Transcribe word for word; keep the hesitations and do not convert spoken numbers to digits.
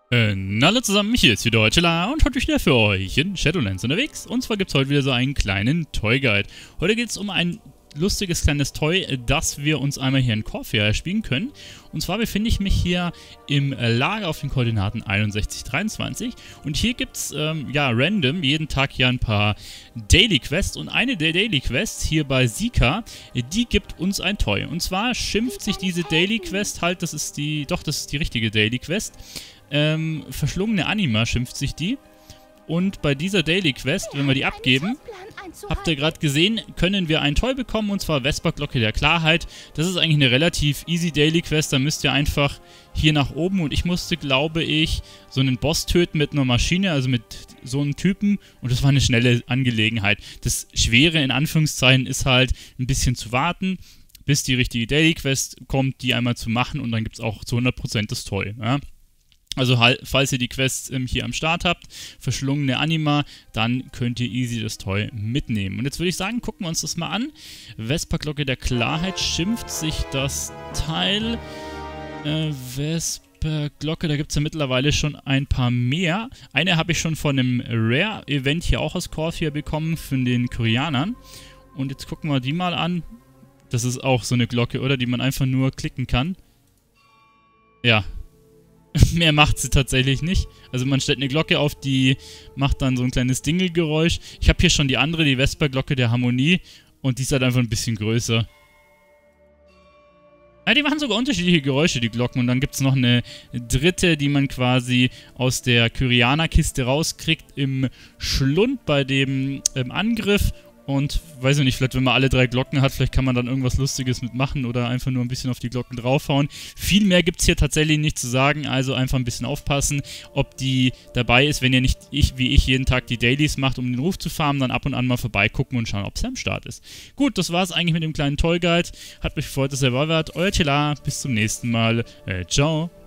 Äh, na alle zusammen, hier ist wieder Tila und heute wieder für euch in Shadowlands unterwegs. Und zwar gibt es heute wieder so einen kleinen Toy Guide. Heute geht es um ein lustiges kleines Toy, das wir uns einmal hier in Corfia erspielen können. Und zwar befinde ich mich hier im Lager auf den Koordinaten einundsechzig dreiundzwanzig. Und hier gibt es, ähm, ja, random, jeden Tag hier ein paar Daily Quests. Und eine der Daily Quests hier bei Sika, die gibt uns ein Toy. Und zwar schimpft sich diese Daily Quest halt, das ist die, doch, das ist die richtige Daily Quest. Ähm, verschlungene Anima schimpft sich die. Und bei dieser Daily Quest, wenn wir die abgeben, habt ihr gerade gesehen, können wir ein Toy bekommen, und zwar Vesperglocke der Klarheit. Das ist eigentlich eine relativ easy Daily Quest, da müsst ihr einfach hier nach oben, und ich musste, glaube ich, so einen Boss töten mit einer Maschine, also mit so einem Typen, und das war eine schnelle Angelegenheit. Das Schwere in Anführungszeichen ist halt ein bisschen zu warten, bis die richtige Daily Quest kommt, die einmal zu machen, und dann gibt es auch zu hundert Prozent das Toy, ja. Also falls ihr die Quests ähm, hier am Start habt, verschlungene Anima, dann könnt ihr easy das Toy mitnehmen. Und jetzt würde ich sagen, gucken wir uns das mal an. Vesperglocke der Klarheit schimpft sich das Teil. Äh, Vesperglocke, da gibt es ja mittlerweile schon ein paar mehr. Eine habe ich schon von einem Rare-Event hier auch aus Corfia bekommen, von den Koreanern. Und jetzt gucken wir die mal an. Das ist auch so eine Glocke, oder? Die man einfach nur klicken kann. Ja. Mehr macht sie tatsächlich nicht. Also man stellt eine Glocke auf, die macht dann so ein kleines Dingelgeräusch. Ich habe hier schon die andere, die Vesperglocke der Harmonie. Und die ist halt einfach ein bisschen größer. Ja, die machen sogar unterschiedliche Geräusche, die Glocken. Und dann gibt es noch eine dritte, die man quasi aus der Kyrianer-Kiste rauskriegt im Schlund bei dem ähm, Angriff. Und, weiß ich nicht, vielleicht wenn man alle drei Glocken hat, vielleicht kann man dann irgendwas Lustiges mitmachen oder einfach nur ein bisschen auf die Glocken draufhauen. Viel mehr gibt es hier tatsächlich nicht zu sagen, also einfach ein bisschen aufpassen, ob die dabei ist. Wenn ihr nicht, ich, wie ich, jeden Tag die Dailies macht, um den Ruf zu farmen, dann ab und an mal vorbeigucken und schauen, ob sie am Start ist. Gut, das war's eigentlich mit dem kleinen Toy Guide. Hat mich gefreut, dass ihr dabei wart. Euer Tila, bis zum nächsten Mal. Äh, ciao.